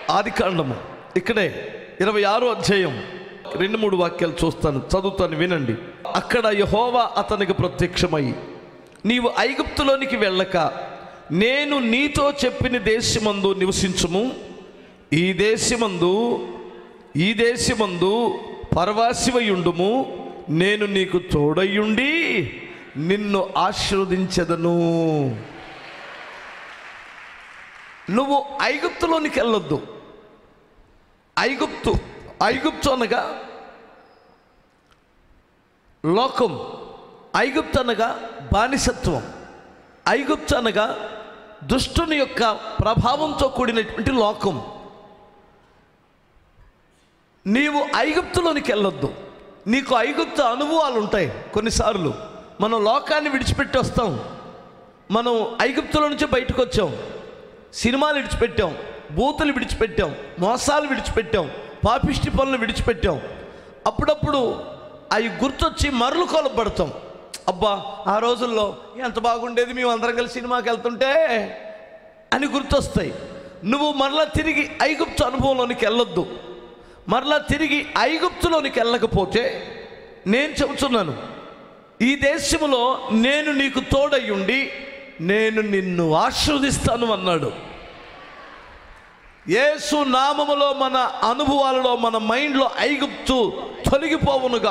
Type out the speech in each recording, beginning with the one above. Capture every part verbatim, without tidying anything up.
ఆదికాండము ఇక్కడే ఇరవై ఆరో అధ్యాయం రెండు మూడు వాక్యాలు చూస్తాను, చదువుతాను, వినండి. అక్కడ యెహోవా అతనికి ప్రత్యక్షమై, నీవు ఐగుప్తులోనికి వెళ్ళక నేను నీతో చెప్పిన దేశమందు నివసించుము. ఈ దేశమందు ఈ దేశమందు పరవాసివయుండుము. నేను నీకు తోడయుండి నిన్ను ఆశీర్వదించెదను. నువ్వు ఐగుప్తులోనికి వెళ్ళొద్దు. ఐగుప్తు ఐగుప్తు అనగా లోకం, ఐగుప్తు అనగా బానిసత్వం, ఐగుప్తు అనగా దుష్టుని యొక్క ప్రభావంతో కూడినటువంటి లోకం. నీవు ఐగుప్తులోనికి వెళ్ళొద్దు. నీకు ఐగుప్తు అనుభవాలు ఉంటాయి. కొన్నిసార్లు మనం లోకాన్ని విడిచిపెట్టి వస్తాం. మనం ఐగుప్తులో నుంచి బయటకు వచ్చాం. సినిమాలు విడిచిపెట్టాం, బూతులు విడిచిపెట్టాం, మోసాలు విడిచిపెట్టాం, పాపిష్టి పనులు విడిచిపెట్టాం. అప్పుడప్పుడు అవి గుర్తొచ్చి మరలు కొలబడతాం. అబ్బా, ఆ రోజుల్లో ఎంత బాగుండేది, మేము అందరం కలిసి సినిమాకి వెళ్తుంటే అని గుర్తొస్తాయి. నువ్వు మరలా తిరిగి ఐగుప్తు అనుభవంలోనికి వెళ్ళొద్దు. మరలా తిరిగి ఐగుప్తులోనికి వెళ్ళకపోతే నేను చెబుతున్నాను, ఈ దేశంలో నేను నీకు తోడయ్యుండి నేను నిన్ను ఆశీర్వదిస్తాను అన్నాడు. యేసు నామములో మన అనుభవాలలో, మన మైండ్లో ఐగుప్తు తొలగిపోవునుగా.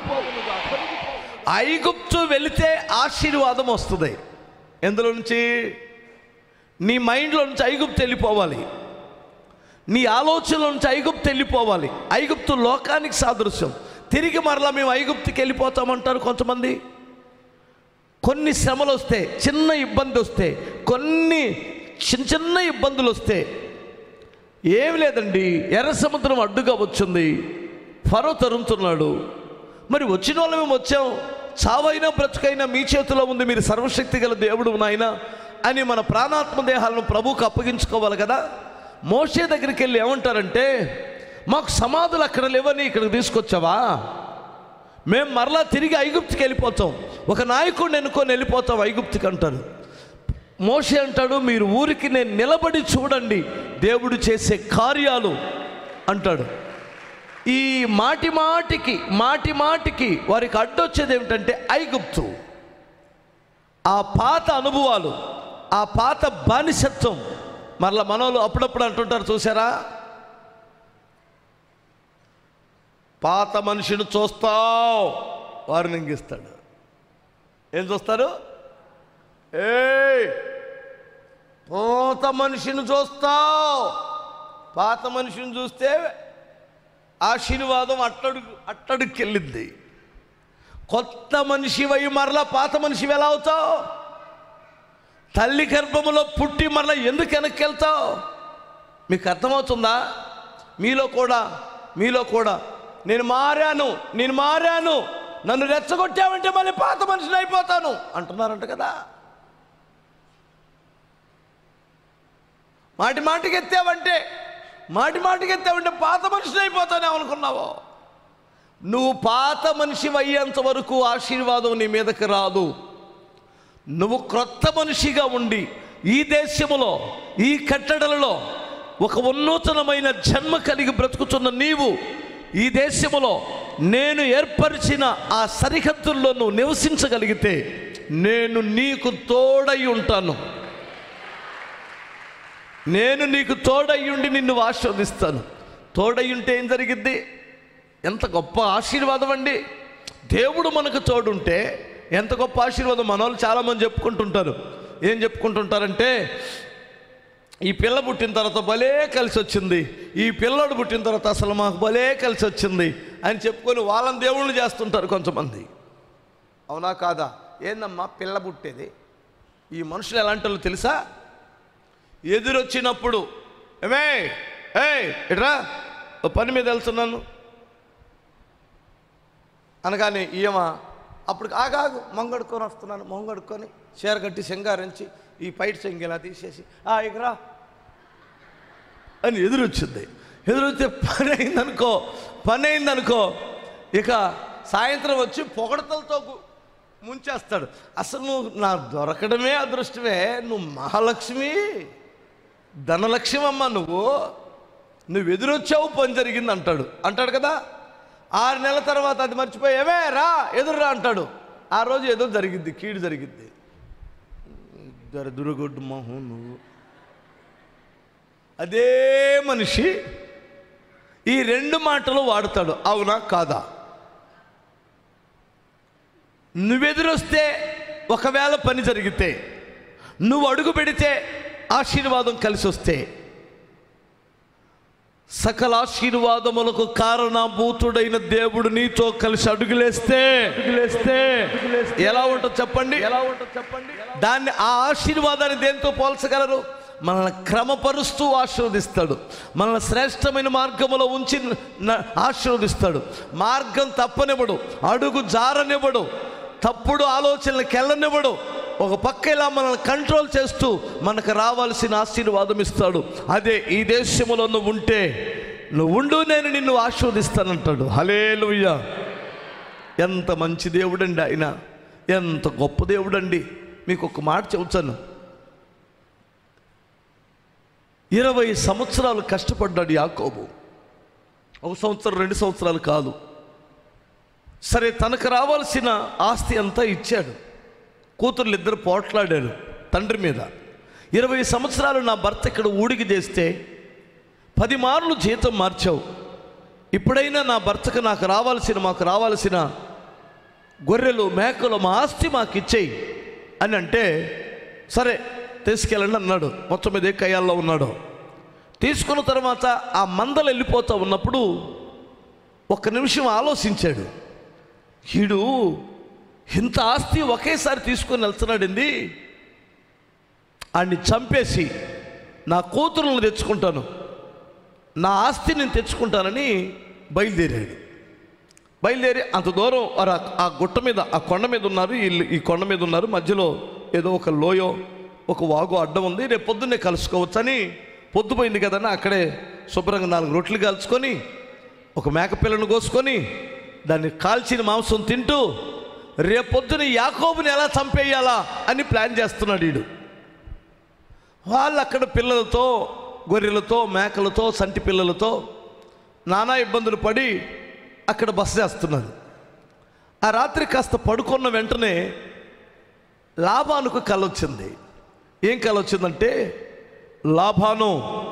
ఐగుప్తు వెళితే ఆశీర్వాదం వస్తుంది. ఎందులో నుంచి? నీ మైండ్లో నుంచి ఐగుప్తు వెళ్ళిపోవాలి. నీ ఆలోచనలో నుంచి ఐగుప్తు వెళ్ళిపోవాలి. ఐగుప్తు లోకానికి సాదృశ్యం. తిరిగి మరలా మేము ఐగుప్తుకి వెళ్ళిపోతామంటారు కొంతమంది. కొన్ని శ్రమలు వస్తే, చిన్న ఇబ్బంది వస్తే, కొన్ని చిన్న చిన్న ఇబ్బందులు వస్తే, ఏమి లేదండి, ఎర్ర సముద్రం అడ్డుగా వచ్చింది, ఫరో తరుముతున్నాడు, మరి వచ్చిన వాళ్ళు మేము వచ్చాం, చావైనా బ్రతుకైనా మీ చేతిలో ఉంది, మీరు సర్వశక్తి గల దేవుడు నాయన అని మన ప్రాణాత్మ దేహాలను ప్రభువుకు అప్పగించుకోవాలి కదా. మోషే దగ్గరికి వెళ్ళి ఏమంటారంటే, మాకు సమాధులు అక్కడ లేవని ఇక్కడికి తీసుకొచ్చావా? మేము మరలా తిరిగి ఐగుప్తుకి వెళ్ళిపోతాం, ఒక నాయకుడిని ఎన్నుకొని వెళ్ళిపోతాం ఐగుప్తుకి అంటారు. మోషే అంటాడు, మీరు ఊరికి నేను నిలబడి చూడండి దేవుడు చేసే కార్యాలు అంటాడు. ఈ మాటి మాటికి మాటి మాటికి వారికి అడ్డొచ్చేది ఏమిటంటే ఐగుప్తు. ఆ పాత అనుభవాలు, ఆ పాత బానిసత్వం. మరలా మనోళ్ళు అప్పుడప్పుడు అంటుంటారు, చూసారా, పాత మనిషిని చూస్తావు, వార్నింగ్ ఇస్తాడు. ఏం చూస్తారు? ఏ పాత మనిషిని చూస్తావు. పాత మనిషిని చూస్తే ఆశీర్వాదం అట్టడుగు అట్టడుగుకి వెళ్ళింది. కొత్త మనిషి వై మరలా పాత మనిషి ఎలా అవుతావు? తల్లి గర్భములో పుట్టి మరలా ఎందుకు వెనక్కి వెళ్తావు? మీకు అర్థమవుతుందా? మీలో కూడా మీలో కూడా నేను మారాను నేను మారాను నన్ను రెచ్చగొట్టావంటే మళ్ళీ పాత మనిషిని అయిపోతాను అంటున్నారంట కదా. మాటి మాటికి ఎత్తావంటే మాటి మాటికి ఎత్తావంటే పాత మనిషిని అయిపోతానే అనుకున్నావో. నువ్వు పాత మనిషి అయ్యేంత వరకు ఆశీర్వాదం నీ మీదకి రాదు. నువ్వు క్రొత్త మనిషిగా ఉండి ఈ దేశములో, ఈ కట్టడలలో ఒక ఉన్నతమైన జన్మ కలిగి బ్రతుకుతున్న నీవు ఈ దేశములో నేను ఏర్పరిచిన ఆ సరిహద్దుల్లో నువ్వు నివసించగలిగితే నేను నీకు తోడై ఉంటాను. నేను నీకు తోడయ్యుండి నిన్ను ఆశీర్వదిస్తాను. తోడయ్యుంటే ఏం జరిగిద్ది? ఎంత గొప్ప ఆశీర్వాదం అండి. దేవుడు మనకు తోడుంటే ఎంత గొప్ప ఆశీర్వాదం. మన వాళ్ళు చాలామంది చెప్పుకుంటుంటారు. ఏం చెప్పుకుంటుంటారంటే, ఈ పిల్ల పుట్టిన తర్వాత భలే కలిసి వచ్చింది, ఈ పిల్లోడు పుట్టిన తర్వాత అసలు మాకు భలే కలిసి వచ్చింది అని చెప్పుకొని వాళ్ళని దేవుళ్ళు చేస్తుంటారు కొంతమంది. అవునా కాదా? ఏందమ్మా పిల్ల పుట్టేది? ఈ మనుషులు ఎలాంటి వాళ్ళు తెలుసా? ఎదురొచ్చినప్పుడు ఏమే ఏ ఇట్రా పని మీద వెళ్తున్నాను అనగానే ఈయమా అప్పుడు ఆగాగు మొంగడుకొని వస్తున్నాను, మొంగడుకొని చీర కట్టి సింగారించి ఈ పైట చెంగిలా తీసేసి ఆ ఇకరా అని ఎదురొచ్చింది. ఎదురొచ్చే పని అయిందనుకో పని అయిందనుకో ఇక సాయంత్రం వచ్చి పొగడతలతో ముంచేస్తాడు. అసలు నువ్వు నా దొరకడమే అదృష్టమే, నువ్వు మహాలక్ష్మి ధనలక్ష్మి అమ్మ, నువ్వు నువ్వు ఎదురొచ్చావు పని జరిగింది అంటాడు అంటాడు కదా. ఆరు నెలల తర్వాత అది మర్చిపోయి ఏమే రా ఎదురురా అంటాడు. ఆ రోజు ఏదో జరిగిద్ది, కీడు జరిగిద్ది. దరిద్రగొడ్డు మొహం నువ్వు. అదే మనిషి ఈ రెండు మాటలు వాడతాడు, అవునా కాదా? నువ్వెదురొస్తే ఒకవేళ పని జరిగితే, నువ్వు అడుగు పెడితే ఆశీర్వాదం కలిసి వస్తే, సకల ఆశీర్వాదములకు కారణభూతుడైన దేవుడు నీతో కలిసి అడుగులేస్తే అడుగులేస్తే ఎలా ఉంటుంది చెప్పండి? ఎలా ఉంటుంది చెప్పండి? దాన్ని ఆ ఆశీర్వాదాన్ని దేంతో పోల్చగలరు? మనల్ని క్రమపరుస్తూ ఆశీర్వదిస్తాడు, మనల్ని శ్రేష్టమైన మార్గములో ఉంచి ఆశీర్వదిస్తాడు. మార్గం తప్పనివ్వడు, అడుగు జారనివ్వడు, తప్పుడు ఆలోచనలకు వెళ్ళనివ్వడు. ఒక పక్క ఇలా మనల్ని కంట్రోల్ చేస్తూ మనకు రావాల్సిన ఆశీర్వాదం ఇస్తాడు. అదే ఈ దేశంలో నువ్వు ఉంటే నువ్వు ఉండు, నేను నిన్ను ఆశీర్వదిస్తానంటాడు. హల్లెలూయా! ఎంత మంచి దేవుడండి ఆయన, ఎంత గొప్ప దేవుడండి. మీకు ఒక మాట చెబుతాను. ఇరవై సంవత్సరాలు కష్టపడ్డాడు యాకోబు. ఒక సంవత్సరం రెండు సంవత్సరాలు కాదు. సరే, తనకు రావాల్సిన ఆస్తి అంతా ఇచ్చాడు. కూతుర్లు ఇద్దరు పోట్లాడారు తండ్రి మీద. ఇరవై సంవత్సరాలు నా భర్త ఇక్కడ ఊడికి చేస్తే పది మార్లు జీతం మార్చావు, ఇప్పుడైనా నా భర్తకు నాకు రావాల్సిన మాకు రావాల్సిన గొర్రెలు మేకలు మా ఆస్తి మాకు ఇచ్చేయి అని అంటే, సరే తీసుకెళ్ళండి అన్నాడు. మొత్తం మీద ఏ కయ్యాల్లో ఉన్నాడు. తీసుకున్న తర్వాత ఆ మందలు వెళ్ళిపోతూ ఉన్నప్పుడు ఒక్క నిమిషం ఆలోచించాడు. వీడు ఇంత ఆస్తి ఒకేసారి తీసుకొని వెళ్తున్నాడండి, ఆడిని చంపేసి నా కూతురులను తెచ్చుకుంటాను, నా ఆస్తి నేను తెచ్చుకుంటానని బయలుదేరాడు. బయలుదేరి అంత దూరం ఆ గుట్ట మీద ఆ కొండ మీద ఉన్నారు, వీళ్ళు ఈ కొండ మీద ఉన్నారు. మధ్యలో ఏదో ఒక లోయో ఒక వాగు అడ్డం ఉంది. రేపు పొద్దున్నే కలుసుకోవచ్చు అని, పొద్దుపోయింది కదని అక్కడే శుభ్రంగా నాలుగు రొట్టెలు కాల్చుకొని ఒక మేకపిల్లను కోసుకొని దాన్ని కాల్చిన మాంసం తింటూ రేపొద్దున యాకోబుని ఎలా చంపేయాలా అని ప్లాన్ చేస్తున్నాడు వీడు. వాళ్ళు అక్కడ పిల్లలతో, గొర్రెలతో, మేకలతో, సంటి పిల్లలతో నానా ఇబ్బందులు పడి అక్కడ బస చేస్తున్నారు. ఆ రాత్రి కాస్త పడుకున్న వెంటనే లాబానుకు కల వచ్చింది. ఏం కల వచ్చిందంటే, లాబాను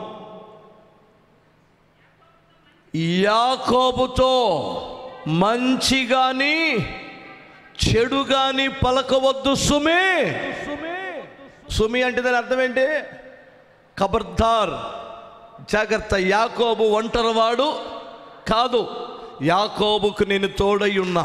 యాకోబుతో మంచి గాని చెడు గాని పలకవద్దు సుమే. సుమి అంటే దాని అర్థం ఏంటి? ఖబర్దార్, జాగ్రత్త, యాకోబు ఒంటరివాడు కాదు, యాకోబుకు నేను తోడై ఉన్నా.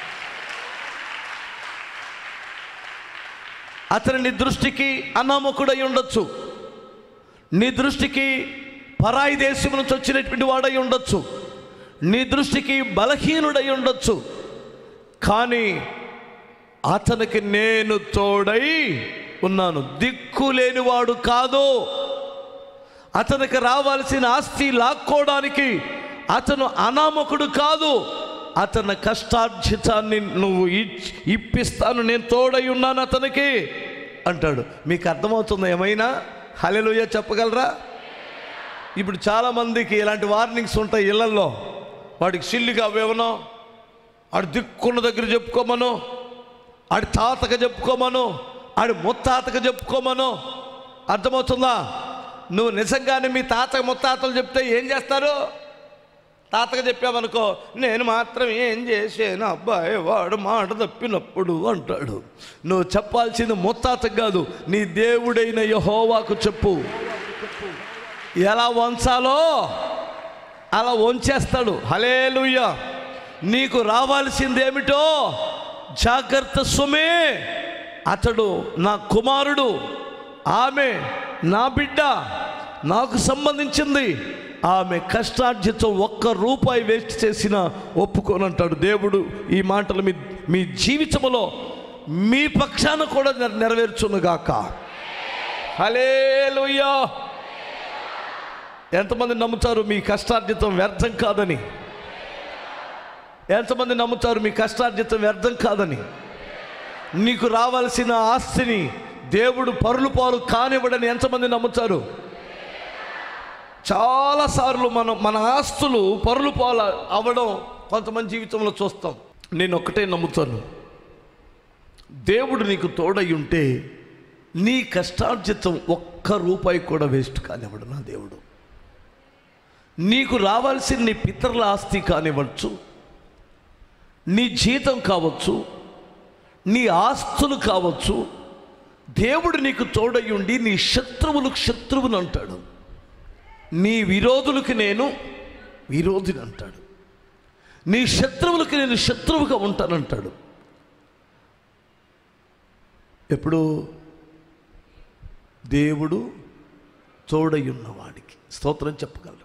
అతను నీ దృష్టికి అనామకుడై ఉండొచ్చు, నీ దృష్టికి పరాయి దేశం నుంచి వచ్చినటువంటి వాడై ఉండొచ్చు, నీ దృష్టికి బలహీనుడై ఉండొచ్చు, కానీ అతనికి నేను తోడై ఉన్నాను. దిక్కు లేనివాడు కాదు. అతనికి రావాల్సిన ఆస్తి లాక్కోవడానికి అతను అనామకుడు కాదు. అతని కష్టార్జితాన్ని నువ్వు ఇప్పిస్తాను, నేను తోడై ఉన్నాను అతనికి అంటాడు. మీకు అర్థమవుతుందా ఏమైనా? హల్లెలూయా చెప్పగలరా? ఇప్పుడు చాలామందికి ఇలాంటి వార్నింగ్స్ ఉంటాయి ఇళ్లల్లో. వాడికి సిల్లిగా అవేమనో, ఆడు దిక్కున్న దగ్గర చెప్పుకోమను, ఆడి తాతకు చెప్పుకోమను, ఆడి ముత్తాతకు చెప్పుకోమను. అర్థమవుతుందా? నువ్వు నిజంగానే మీ తాత ముత్తాతలు చెప్తే ఏం చేస్తారు? తాతకు చెప్పామనుకో, నేను మాత్రం ఏం చేసాను అబ్బాయి, వాడు మాట తప్పినప్పుడు అంటాడు. నువ్వు చెప్పాల్సింది ముత్తాతకు కాదు, నీ దేవుడైన యెహోవాకు చెప్పు. ఎలా వంచాలో అలా వంచేస్తాడు. హల్లెలూయా! నీకు రావాల్సిందేమిటో జాగ్రత్త సుమే. అతడు నా కుమారుడు, ఆమె నా బిడ్డ, నాకు సంబంధించింది. ఆమె కష్టార్జితం ఒక్క రూపాయి వేస్ట్ చేసినా ఒప్పుకోనంటాడు దేవుడు. ఈ మాటలు మీ మీ జీవితంలో మీ పక్షాన కూడా నెరవేర్చునుగాక. హల్లెలూయా! ఎంతమంది నమ్ముతారు మీ కష్టార్జితం వ్యర్థం కాదని? ఎంతమంది నమ్ముతారు మీ కష్టార్జితం వ్యర్థం కాదని? నీకు రావాల్సిన ఆస్తిని దేవుడు పరులు పాలు కానివ్వడని ఎంతమంది నమ్ముతారు? చాలాసార్లు మనం మన ఆస్తులు పరులు పాల అవ్వడం కొంతమంది జీవితంలో చూస్తాం. నేను ఒక్కటే నమ్ముతాను, దేవుడు నీకు తోడై ఉంటే నీ కష్టార్జితం ఒక్క రూపాయి కూడా వేస్ట్ కానివ్వడు నా దేవుడు. నీకు రావాల్సిన నీ పితరుల ఆస్తి కానివ్వచ్చు, నీ జీతం కావచ్చు, నీ ఆస్తులు కావచ్చు, దేవుడు నీకు తోడై ఉండి నీ శత్రువులకు శత్రువుని అంటాడు, నీ విరోధులకి నేను విరోధిని అంటాడు, నీ శత్రువులకి నేను శత్రువుగా ఉంటానంటాడు. ఎప్పుడు? దేవుడు తోడై ఉన్నవాడికి స్తోత్రం చెప్పగలరు.